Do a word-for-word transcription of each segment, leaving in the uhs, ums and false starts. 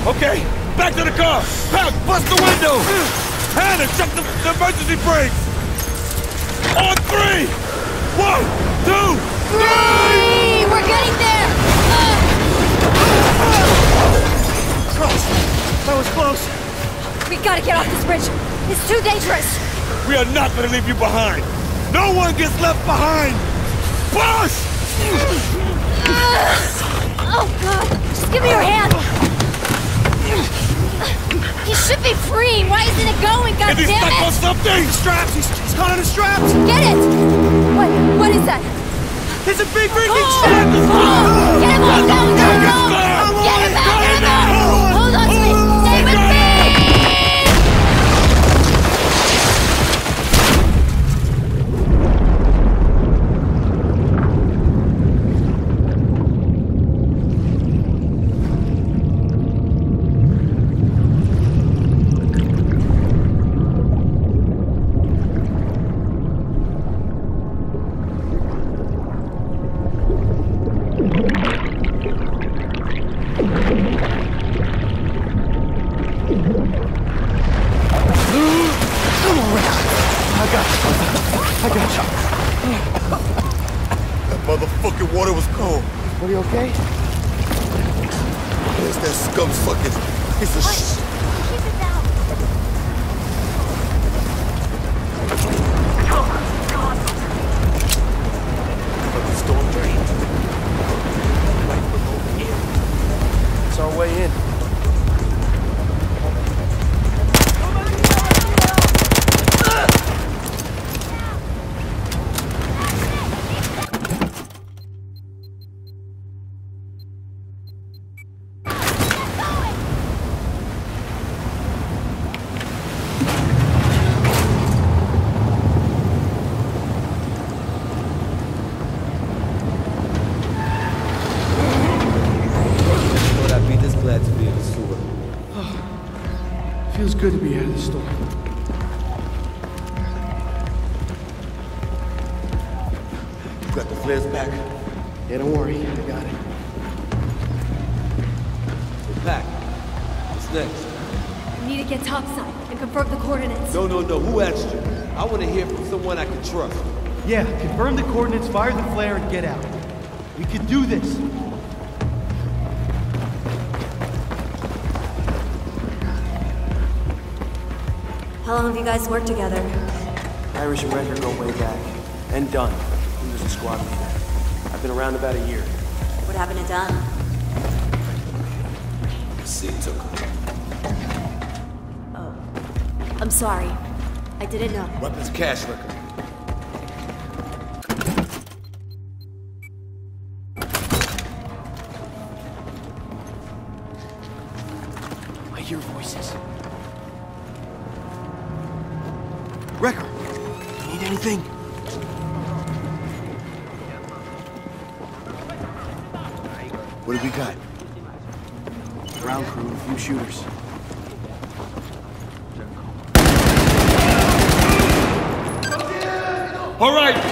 Okay, back to the car! Pac, bust the window! Hannah, check the, the emergency brakes! On three! One, two, three! We're getting there! Uh. Christ, that was close. We gotta get off this bridge. It's too dangerous. We are not gonna leave you behind. No one gets left behind. Push! Uh. Oh, God. Just give me your hand. He should be free. Why isn't it going? God Is he damn stuck it! on something? Straps, he's, he's caught on the straps. Get it! What? What is that? It's a big freaking Oh! strap. Oh! Get him off! Go! Go! Go! Get him out! Get him out! Hold on to me! Stay with me! Motherfucking water was cold. Are you okay? Where's that scum fucking piece of shit? Keep it down. Fucking storm drain. Right below here. It's our way in. Feels good to be out of the storm. You got the flares back? Yeah, don't worry. I got it. So, Pac, what's next? We need to get topside and confirm the coordinates. No, no, no. Who asked you? I want to hear from someone I can trust. Yeah, confirm the coordinates, fire the flare, and get out. We can do this. How long have you guys worked together? Irish and Wrecker go way back. And Dunn. He was a squad leader. I've been around about a year. What happened to Dunn? See, took Oh. I'm sorry. I didn't know. weapons cash record. I hear voices. Wrecker, need anything? What do we got? Ground crew, a few shooters. All right.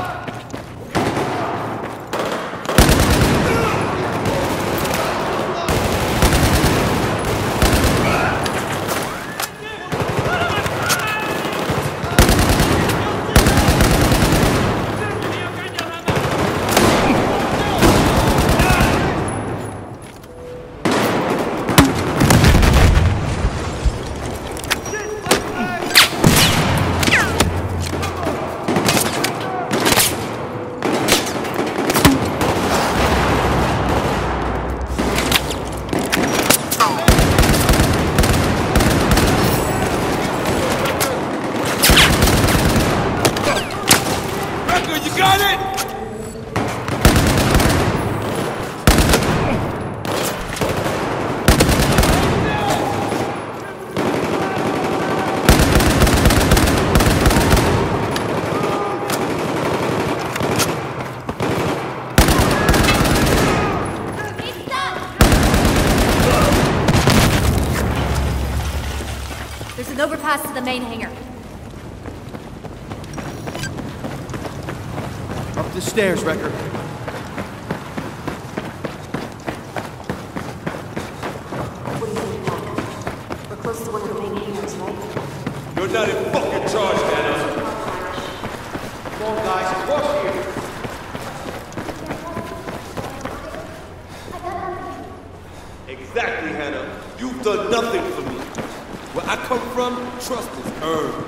There's an overpass to the main hangar. Up the stairs, Wrecker. What do you think? not in fucking charge, Hannah. Come on, guys, walk here. Exactly, Hannah. You've done nothing for me. Where I come from, trust is earned.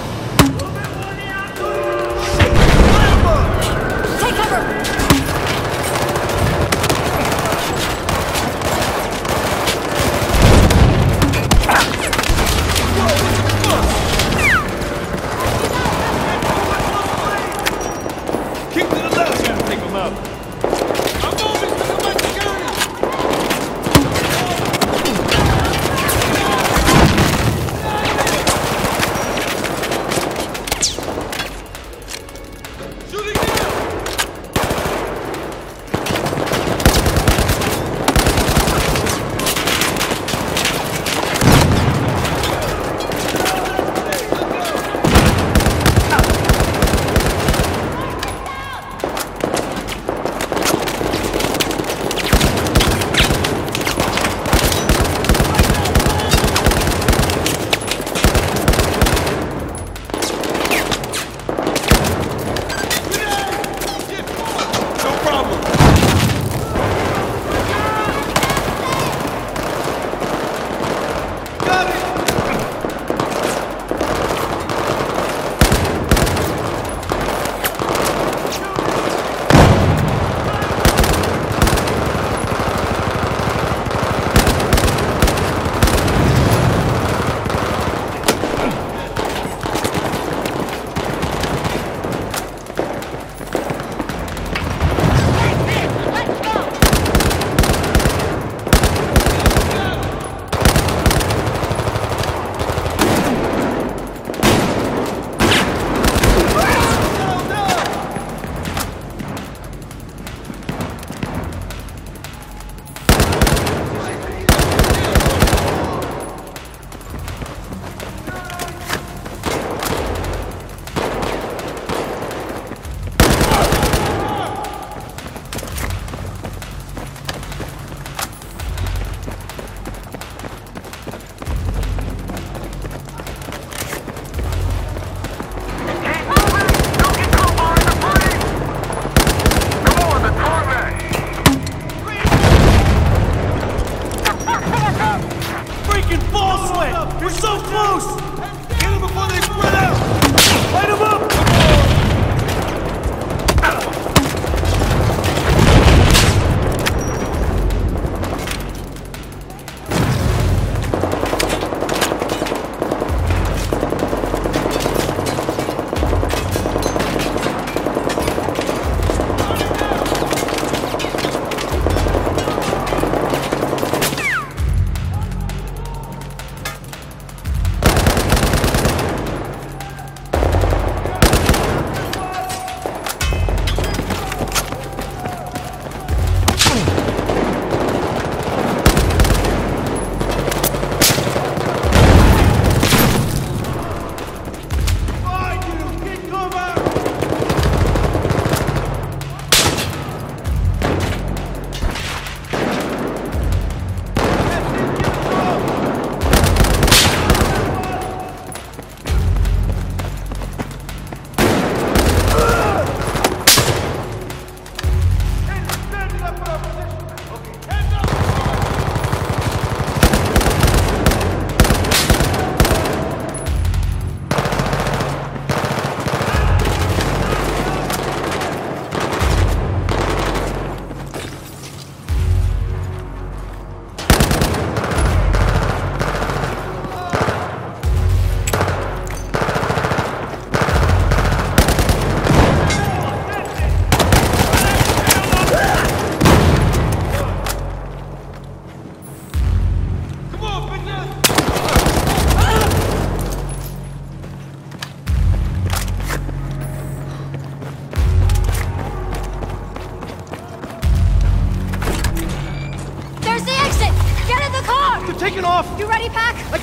Take cover!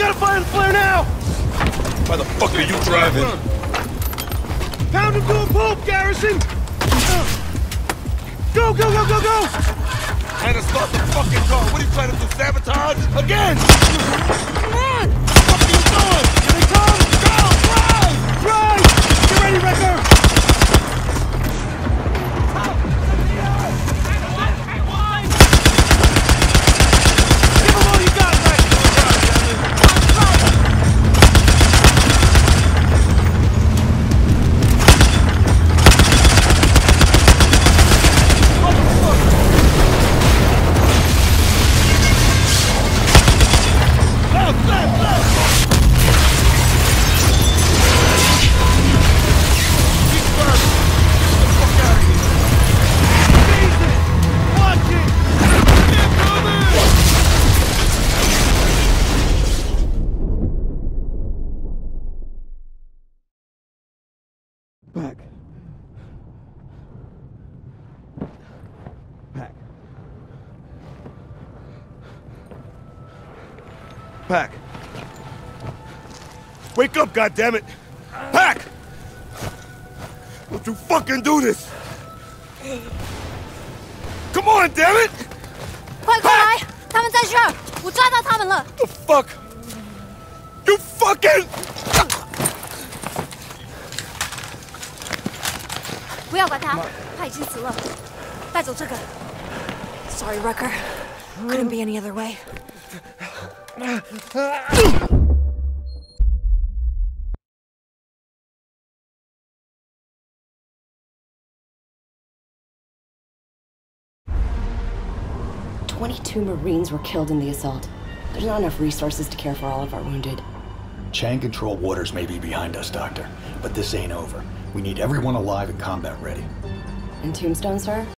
gotta find the flare now! Why the fuck are you driving? Pound him to a pulp, Garrison! Go, go, go, go, go! Hannah, start the fucking car. What are you trying to do, sabotage? Again! Come on! What are you doing? Here they come! Go! Drive! Drive! Get ready, Wrecker! Give them all you got, Wrecker! Left, left, left! Keep first! Get the fuck out of here! Jesus! Watch it! Get coming! Back. Back. Pack! Wake up, goddammit! Pack! Don't you fucking do this! Come on, damn it! 快过来！他们在这儿，我抓到他们了。 The fuck? You fucking... 不要管他，他已经死了。带走这个。Sorry, Rucker. Couldn't be any other way. Twenty-two Marines were killed in the assault. There's not enough resources to care for all of our wounded. Chang control waters may be behind us, Doctor, but this ain't over. We need everyone alive and combat ready. And Tombstone, sir?